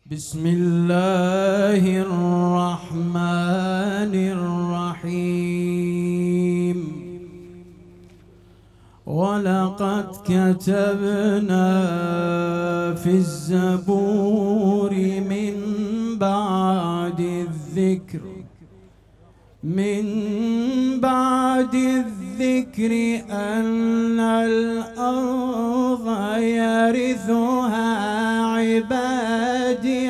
بسم الله الرحمن الرحيم. ولقد كتبنا في الزبور من بعد الذكر أن الأرض يرثها عبادي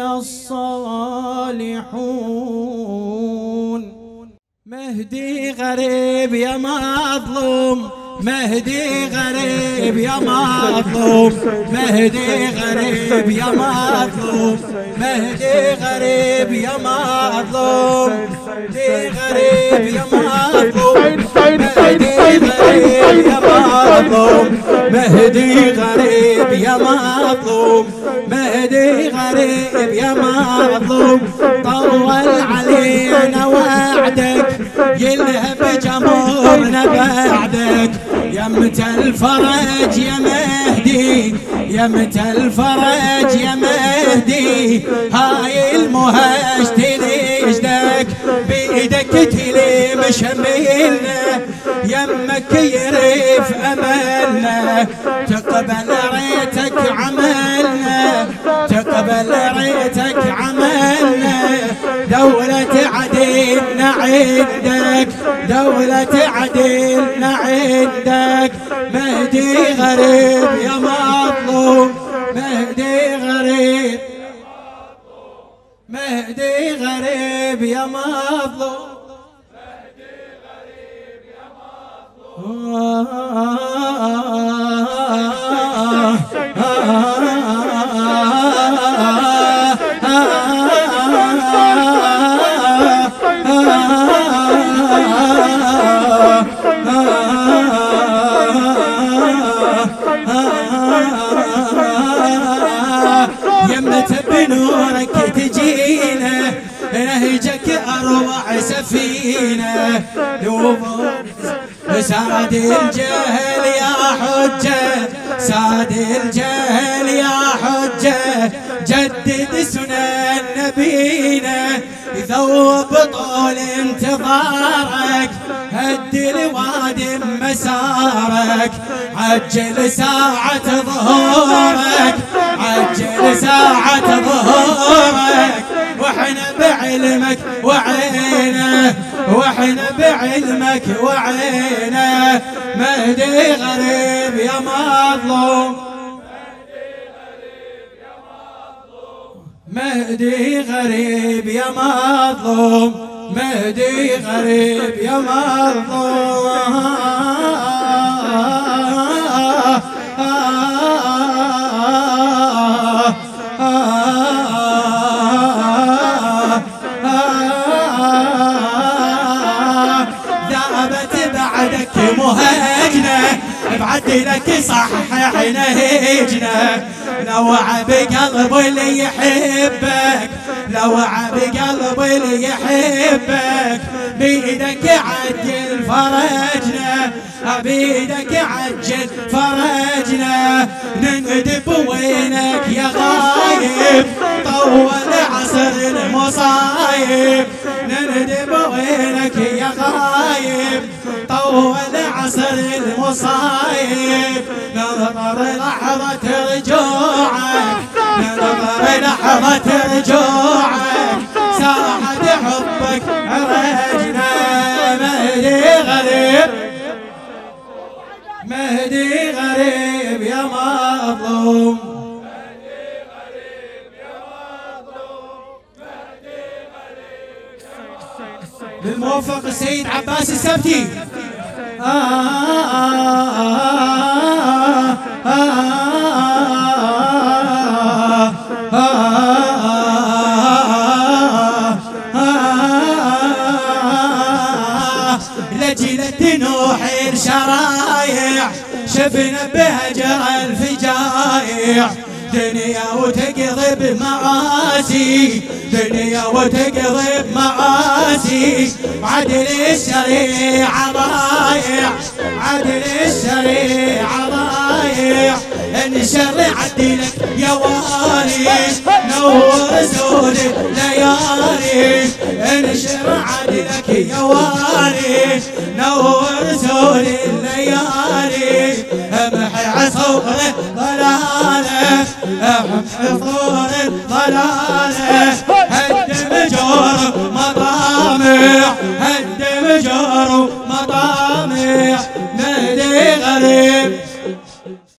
الصالحون. مهدي غريب يا مظلوم، مهدي غريب يا مظلوم، مهدي غريب يا مظلوم، مهدي غريب يا مظلوم، مهدي غريب يا مظلوم، مهدي غريب يا مظلوم، مهدي غريب يا مظلوم، مهدي غريب يا مظلوم. طول علينا وعدك يلهب جمهورنا بعدك، يمتى الفرج يا مهدي، يمتى الفرج يا مهدي. هاي المهج تنجدك بيدك تلم شميلنا، يمك يريف املنا. تقبل ريتك عملنا، تقبل ريتك عملنا. دولة عدلنا عندك، دولة عدلنا عندك. مهدي غريب يا مظلوم، مهدي غريب، مهدي غريب يا مظلوم، مهدي غريب يا مظلوم. يمت بنورك تجينا، نهجك أروع سفينة. ساد الجهل يا حجة، ساد الجهل يا حجة. جدد سنن نبينا، ذوب طول انتظارك. هد الوادي مسارك، عجل ساعة ظهورك، عجل ساعة ظهورك. واحنا بعلمك وعينه، واحنا بعلمك وعينه. مهدي غريب يا مظلوم، مهدي غريب يا مظلوم، مهدي غريب يا مظلوم. ذابت بعدك مهجنا، بعدلك صححنا هجنا. لوع بقلب اللي يحبك، لوع بقلب اللي يحبك. بيدك عجل فرجنا، بيدك عجل فرجنا. نندب وينك يا غايب، طول عصر المصايب. نندب وينك يا غايب، طول عصر المصايب. ننظر لحظة رجوعك، ننظر لحظة رجوعك. ساعة حبك عرجنا. مهدي غريب، مهدي غريب يا مظلوم، مهدي غريب يا مظلوم، مهدي غريب يا مظلوم. للموفق السيد عباس السبتي. لجلة نوح الشرايع، شفنا بهجر الفجايع. دنيا وتقضي بمعاسي، دنيا وتقضي بمعاسي. عدل الشريعة ضايع، عدل الشريعة ضايع. انشر عدلك يا والي نور زول الليالي انشر عدلك يا والي نور زول الليالي امحي عصور الضلاله امحي عصور الضلاله